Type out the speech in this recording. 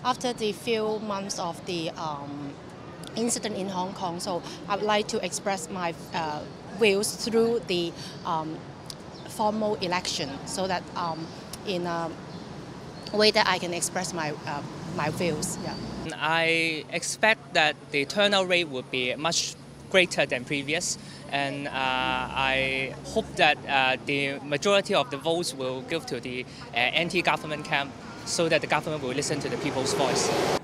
after the few months of the incident in Hong Kong, so I would like to express my views through the formal election, so that in a way that I can express my views. Yeah. I expect that the turnout rate would be much greater than previous, and I hope that the majority of the votes will give to the anti-government camp, so that the government will listen to the people's voice.